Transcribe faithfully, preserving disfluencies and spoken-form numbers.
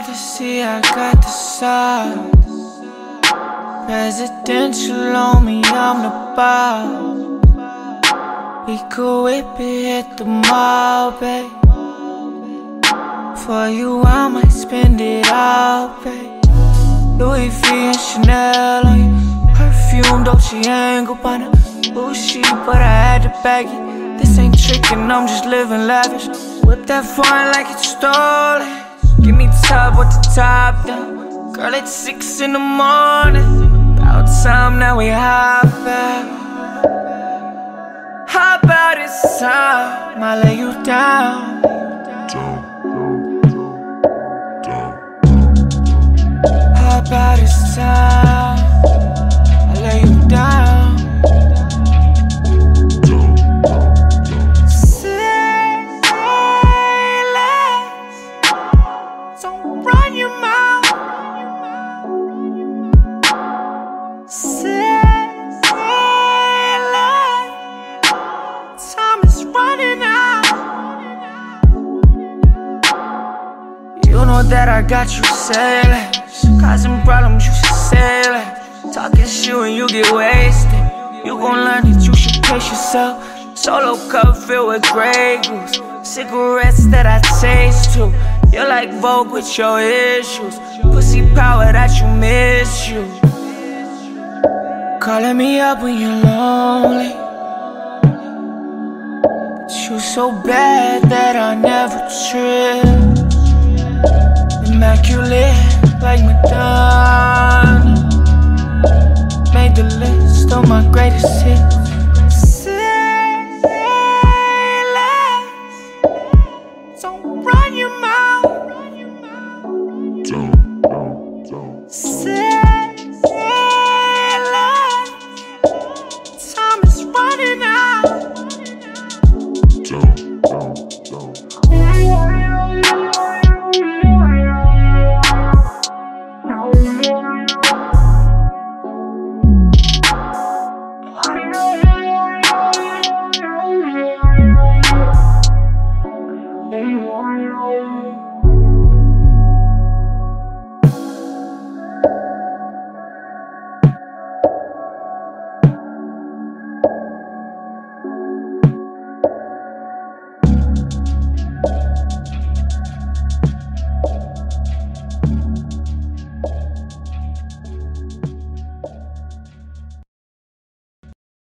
see I got the sauce. Presidential on me, I'm the boss. We could whip it, hit the mall, babe. For you, I might spend it all, babe. Louis V and Chanel on you. Perfume, Dolce and Gabbana. Bullshit, but I had to bag it. This ain't trickin', I'm just living lavish. Whip that foreign like it's stolen. Give me top with the top down. Girl, it's six in the morning. About time now we hop out. How about it's time I lay you down? How about it's time I lay you down? Say less, don't run your mouth. Say less, time is running out. You know that I got you sailing. Causing problems, you should say that. Talking shit when you get wasted. You gon' learn that you should pace yourself. Solo cup filled with Grey Goose. Cigarettes that I taste too. You're like Vogue with your issues. Pussy power that you miss you. Calling me up when you're lonely. But you so bad that I never trip. Immaculate like Madonna. Made the list of my greatest hits.